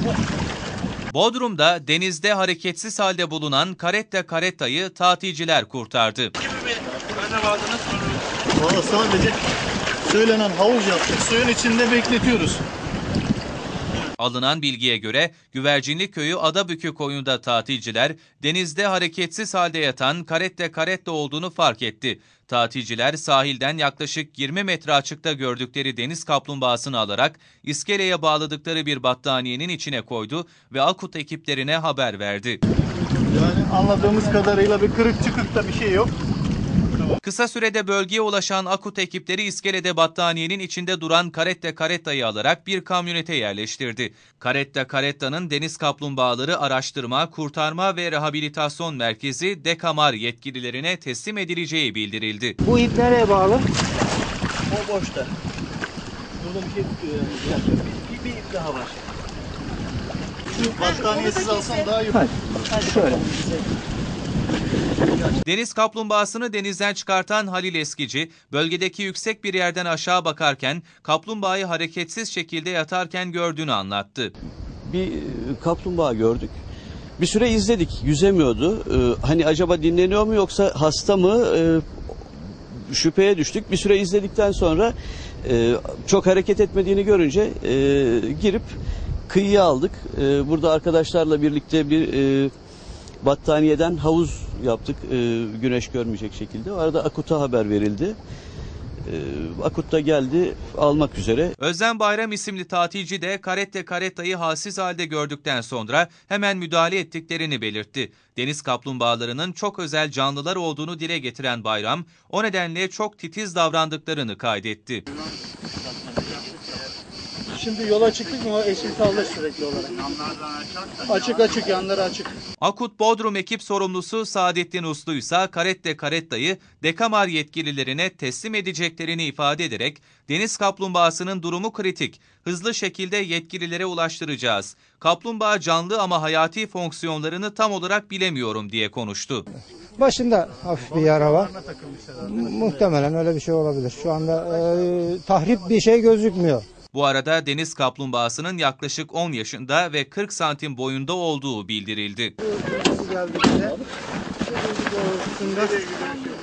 Bodrum'da denizde hareketsiz halde bulunan Caretta Caretta'yı tatilciler kurtardı. Valla sadece söylenen havuz yaptık. Suyun içinde bekletiyoruz. Alınan bilgiye göre Güvercinli Köyü Adabükü koyunda tatilciler denizde hareketsiz halde yatan Caretta Caretta olduğunu fark etti. Tatilciler sahilden yaklaşık 20 metre açıkta gördükleri deniz kaplumbağasını alarak iskeleye bağladıkları bir battaniyenin içine koydu ve AKUT ekiplerine haber verdi. Yani anladığımız kadarıyla bir kırık çıkıkta bir şey yok. Kısa sürede bölgeye ulaşan AKUT ekipleri iskelede battaniyenin içinde duran Caretta Caretta'yı alarak bir kamyonete yerleştirdi. Caretta Caretta'nın Deniz Kaplumbağaları Araştırma, Kurtarma ve Rehabilitasyon Merkezi DEKAMAR yetkililerine teslim edileceği bildirildi. Bu ip nereye bağlı? O boşta. Burada bir şey tutuyor yani. Bir ip daha var. Şu battaniyesiz alsam daha iyi olur. Hadi şöyle. Deniz kaplumbağasını denizden çıkartan Halil Eskici, bölgedeki yüksek bir yerden aşağı bakarken kaplumbağayı hareketsiz şekilde yatarken gördüğünü anlattı. Bir kaplumbağa gördük. Bir süre izledik, yüzemiyordu. Hani acaba dinleniyor mu yoksa hasta mı? Şüpheye düştük. Bir süre izledikten sonra çok hareket etmediğini görünce girip kıyıya aldık. Burada arkadaşlarla birlikte bir battaniyeden havuz yaptık güneş görmeyecek şekilde. O arada AKUT'a haber verildi. AKUT da geldi almak üzere. Özlem Bayram isimli tatilci de Caretta Caretta'yı halsiz halde gördükten sonra hemen müdahale ettiklerini belirtti. Deniz kaplumbağalarının çok özel canlılar olduğunu dile getiren Bayram, o nedenle çok titiz davrandıklarını kaydetti. Şimdi yola çıktık mı o eşit kaldı sürekli olarak. Açık yanları açık. AKUT Bodrum ekip sorumlusu Saadettin Uslu ise Caretta Caretta'yı DEKAMAR yetkililerine teslim edeceklerini ifade ederek deniz kaplumbağasının durumu kritik, hızlı şekilde yetkililere ulaştıracağız. Kaplumbağa canlı ama hayati fonksiyonlarını tam olarak bilemiyorum diye konuştu. Başında hafif bir yara var. Muhtemelen öyle bir şey olabilir. Şu anda tahrip bir şey gözükmüyor. Bu arada deniz kaplumbağasının yaklaşık 10 yaşında ve 40 santim boyunda olduğu bildirildi. Geldiğinde